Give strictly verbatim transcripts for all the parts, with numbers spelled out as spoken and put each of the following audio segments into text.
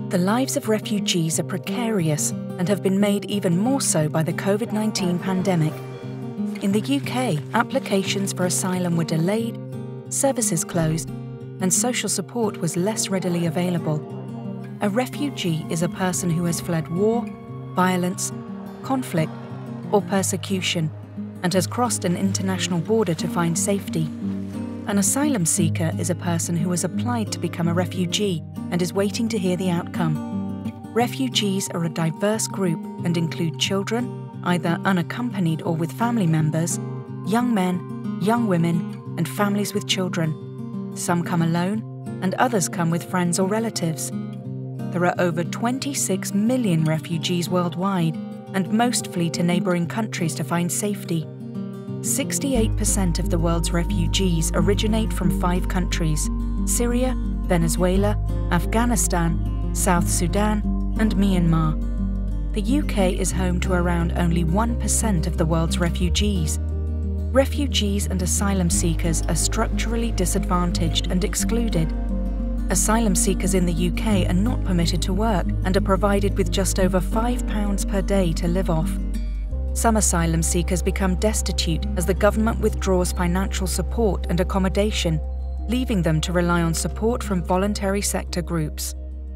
The lives of refugees are precarious and have been made even more so by the COVID nineteen pandemic. In the U K, applications for asylum were delayed, services closed, and social support was less readily available. A refugee is a person who has fled war, violence, conflict, or persecution, and has crossed an international border to find safety. An asylum seeker is a person who has applied to become a refugee and is waiting to hear the outcome. Refugees are a diverse group and include children, either unaccompanied or with family members, young men, young women, and families with children. Some come alone, and others come with friends or relatives. There are over twenty-six million refugees worldwide, and most flee to neighbouring countries to find safety. sixty-eight percent of the world's refugees originate from five countries: Syria, Venezuela, Afghanistan, South Sudan, and Myanmar. The U K is home to around only one percent of the world's refugees. Refugees and asylum seekers are structurally disadvantaged and excluded. Asylum seekers in the U K are not permitted to work and are provided with just over five pounds per day to live off. Some asylum seekers become destitute as the government withdraws financial support and accommodation, leaving them to rely on support from voluntary sector groups.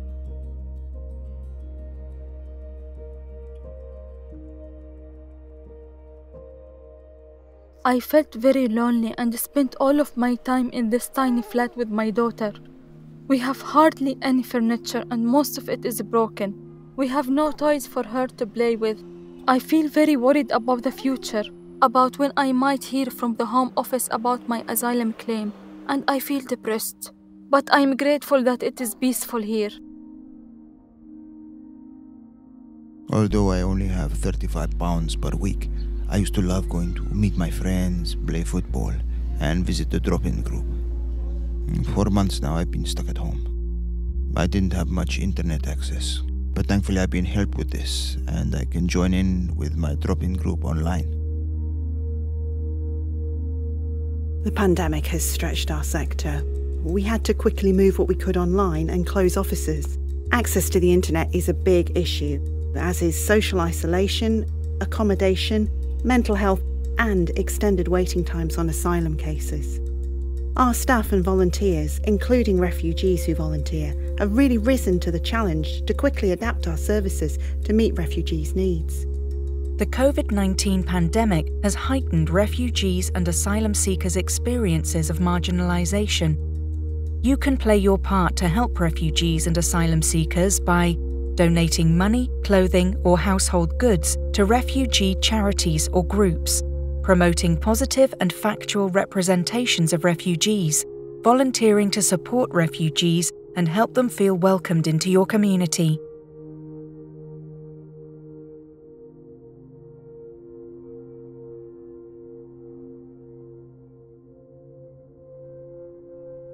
I felt very lonely and spent all of my time in this tiny flat with my daughter. We have hardly any furniture and most of it is broken. We have no toys for her to play with. I feel very worried about the future, about when I might hear from the Home Office about my asylum claim, and I feel depressed. But I am grateful that it is peaceful here. Although I only have thirty-five pounds per week, I used to love going to meet my friends, play football, and visit the drop-in group. For months now, I've been stuck at home. I didn't have much internet access, but thankfully I've been helped with this, and I can join in with my drop-in group online. The pandemic has stretched our sector. We had to quickly move what we could online and close offices. Access to the internet is a big issue, as is social isolation, accommodation, mental health, and extended waiting times on asylum cases. Our staff and volunteers, including refugees who volunteer, have really risen to the challenge to quickly adapt our services to meet refugees' needs. The COVID nineteen pandemic has heightened refugees and asylum seekers' experiences of marginalisation. You can play your part to help refugees and asylum seekers by donating money, clothing, or household goods to refugee charities or groups, promoting positive and factual representations of refugees, volunteering to support refugees and help them feel welcomed into your community.